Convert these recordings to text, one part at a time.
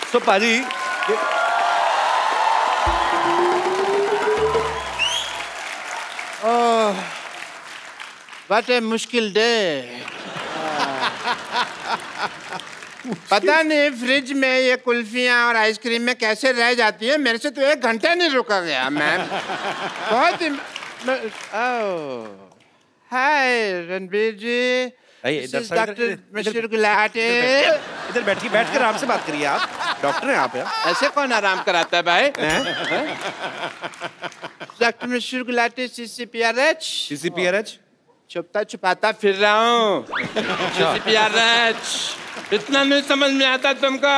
तो पाजी व्हाट ए मुश्किल डे। पता नहीं फ्रिज में ये कुल्फियाँ और आइसक्रीम में कैसे रह जाती है, मेरे से तो 1 घंटा नहीं रुका गया मैम। बहुत ही hi Ranbir ji, doctor mister Gulati. इधर बैठिए, बैठ कर आराम से बात करिए। आप डॉक्टर हैं आप यार। ऐसे कौन आराम कराता है भाई? Doctor mister Gulati, CCPRH। CCPRH छुपता छुपाता फिर रहा हूँ। CCPRH इतना नहीं समझ में आता तुमको?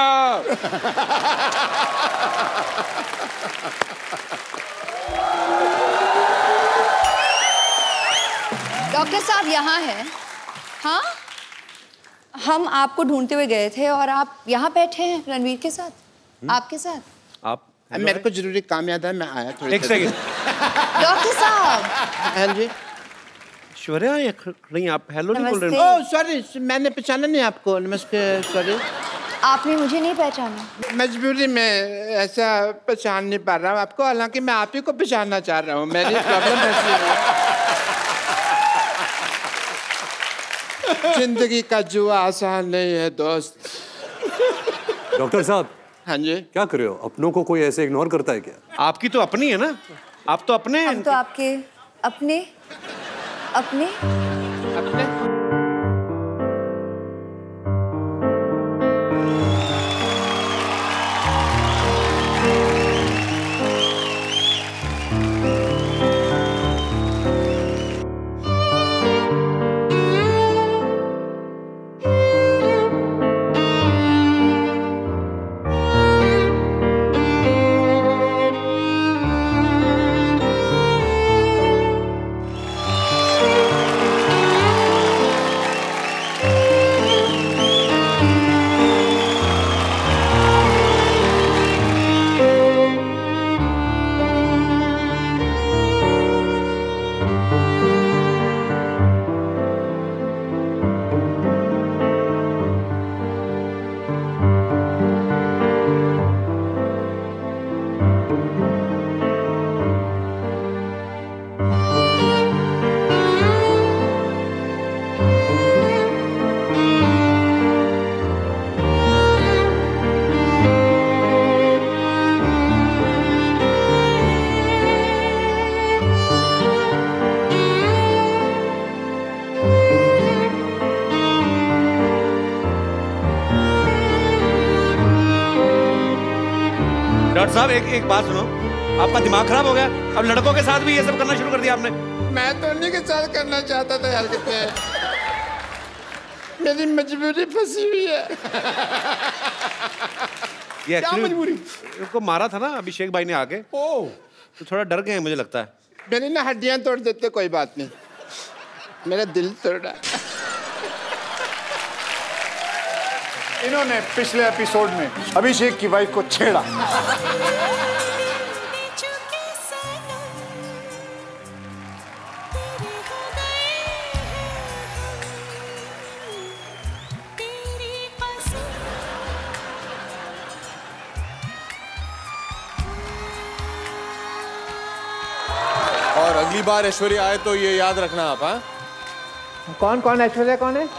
डॉक्टर साहब यहाँ हैं। हाँ, हम आपको ढूंढते हुए गए थे और आप यहाँ बैठे हैं रणवीर के साथ। आपके साथ आप? मेरे को जरूरी काम याद है, मैं आया थोड़ी। 1 सेकंड। डॉक्टर साहब। हाँ जी। ऐश्वर्या नहीं, आप हेलो नहीं बोल रहे? ओह सॉरी, मैंने पहचाना नहीं आपको। नमस्ते, सॉरी। आपने मुझे नहीं पहचाना? मजबूरी में ऐसा पहचान नहीं पा रहा हूँ आपको, हालांकि मैं आप ही को पहचानना चाह रहा हूँ। मेरी प्रॉब्लम ऐसी है। जिंदगी का जुआ आसान नहीं है दोस्त। डॉक्टर साहब। हाँ जी। क्या कर रहे हो? अपनों को कोई ऐसे इग्नोर करता है क्या? आपकी तो अपनी है ना, आप तो अपने। हम तो आपके अपने अपने अपने। डॉक्टर साहब एक बात सुनो, आपका दिमाग खराब हो गया? अब लड़कों के साथ भी ये सब करना शुरू कर दिया आपने? मैं तो उन्हीं के साथ करना चाहता था यार, कितने मेरी मजबूरी फंसी हुई है। ये क्या मजबूरी? उनको मारा था ना अभिषेक भाई ने आके, तो थोड़ा डर गए मुझे लगता है। मेरी ना हड्डियां तोड़ देते, कोई बात नहीं, मेरा दिल तोड़ा। इन्होंने पिछले एपिसोड में अभिषेक की वाइफ को छेड़ा। और अगली बार ऐश्वर्या आए तो ये याद रखना आप। हाँ, कौन कौन ऐश्वर्या कौन है?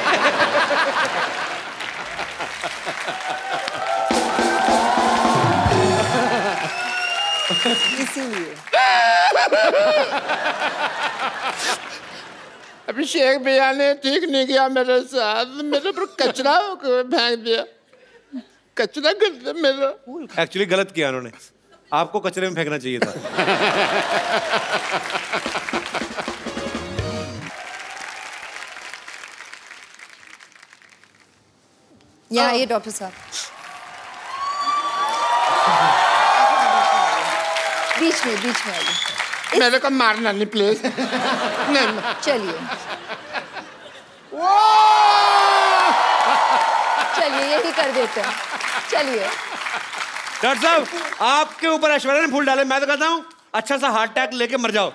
इसीलिए अभिषेक भैया ने ठीक नहीं किया मेरे साथ, मेरे पर कचरा फेंक दिया, कचरा कर दिया मेरा। एक्चुअली गलत किया उन्होंने, आपको कचरे में फेंकना चाहिए था। यहाँ आइए डॉक्टर साहब, बीच में आइए। मेरे को मारना नहीं प्लीज। नहीं चलिए यही कर देते हैं, चलिए। डॉक्टर साहब आपके ऊपर ऐश्वर्या ने फूल डाले, मैं तो कहता हूँ अच्छा सा हार्ट अटैक लेके मर जाओ।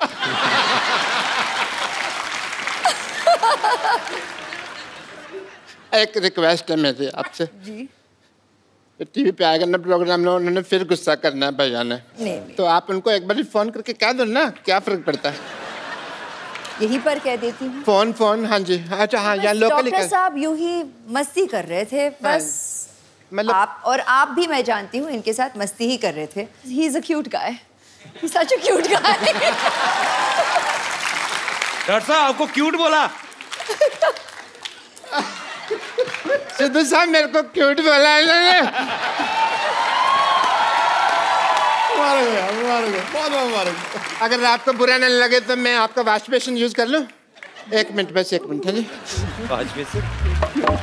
एक रिक्वेस्ट है मेरी आपसे। जी। टीवी पे आएगा ना प्रोग्राम, उन्होंने फिर गुस्सा करना है भैया ने। नहीं। तो आप उनको एक बार फोन करके कह दो ना, क्या फर्क पड़ता है। यहीं पर कह देती हूँ। फोन, हाँ जी, अच्छा हाँ, यहाँ लोकल। डॉक्टर साहब यूं ही मस्ती कर रहे थे बस। मतलब आप भी, मैं जानती हूँ, इनके साथ मस्ती ही कर रहे थे। ही is a cute guy, such a cute guy. Doctor साहब आपको क्यूट बोला? सिद्धू साहब मेरे को क्यूट बोला है इन्होंने। बहुत। अगर आपको बुरा नहीं लगे तो मैं आपका वॉश बेसिन यूज कर लूं? 1 मिनट, बस 1 मिनट है जी। Wash basin?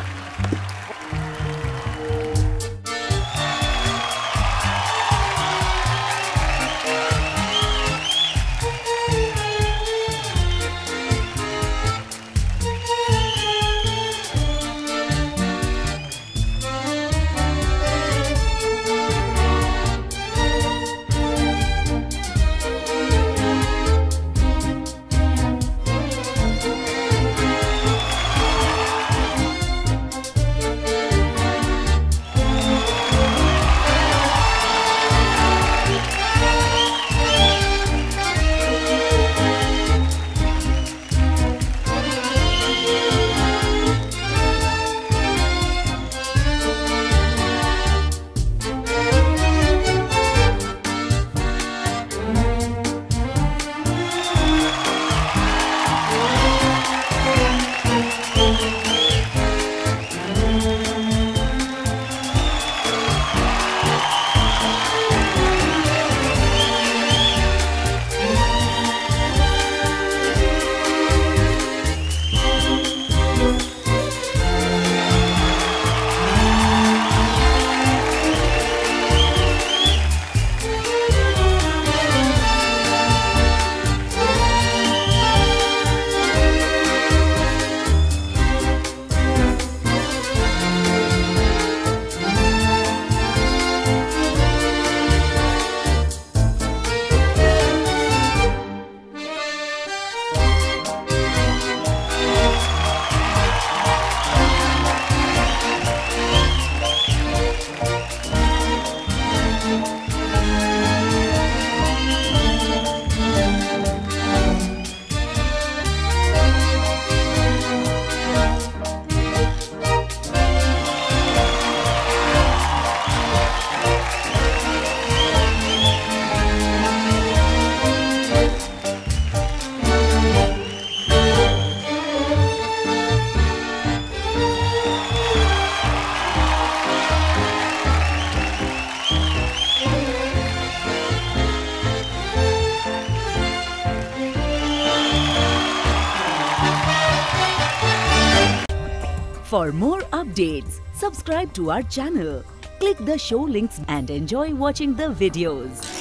For more updates, subscribe to our channel, click the show links and enjoy watching the videos.